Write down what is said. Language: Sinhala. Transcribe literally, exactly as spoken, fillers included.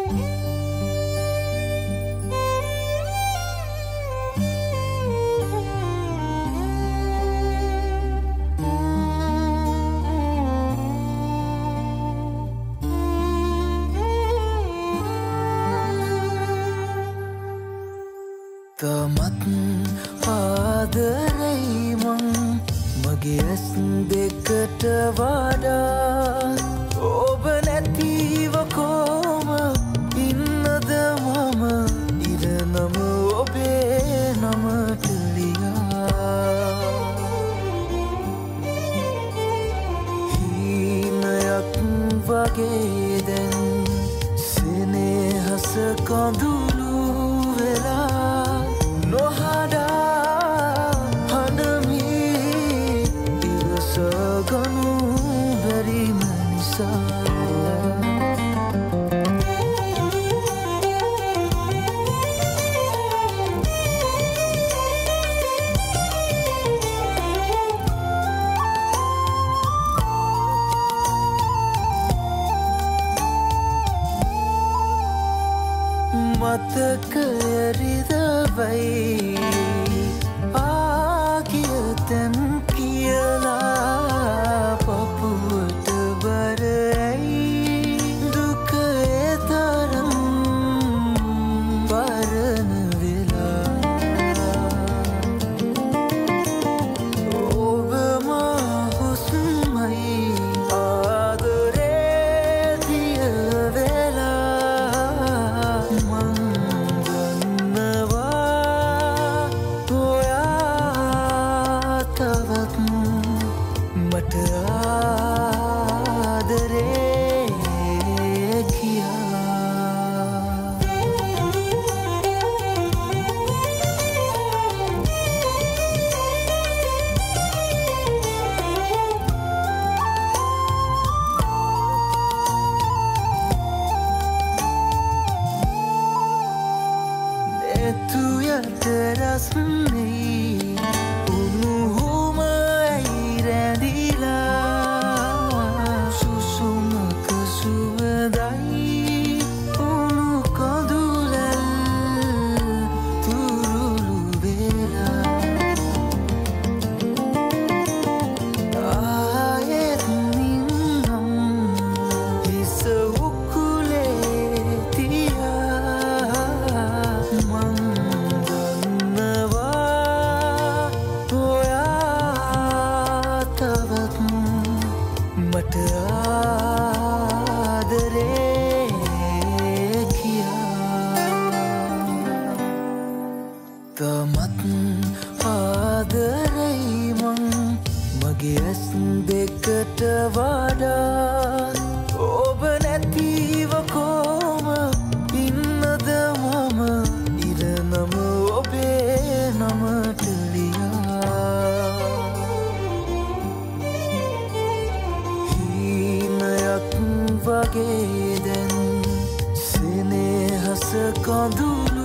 තමත් ආදරෙයි මං මගේ ඇස් දෙකට වඩා ඔබ නැතිව කොහොම ඉන්නද මම ඉරනම ඔබේ නමට ලියා හීනයක් වගේ දැන් සෙනෙහස කඳුළු වෙලා නොහඩා හඬමි ඉවසගනු බැරිම නිසා මතකයරිදවයි ආගියතැන් කියලා පපුුවට බරයි දුක එතරම් පරණ වෙලා ඔබ මා හුස්මයි ආදරේ දිය වෙලා මං මට ආදරේ කියා නෙතු යට රස්නේ උණුහුම සුසුමක සුවදයි උණු කඳුලැල් තුරුළු වෙලා ආයෙත් නින්නම් හිස උකුලේ තියා මං දන්නවා ඔයා තවත් මට ආදරේ කියා තමත් ආදරෙයි මං මගේ ඇස් දෙකට වඩා ඔබ නැතිව කොහොම ඉන්නද මම ඉරනම ඔබේ නමට ලියා වගේ දැන් සෙනෙහස කඳුළු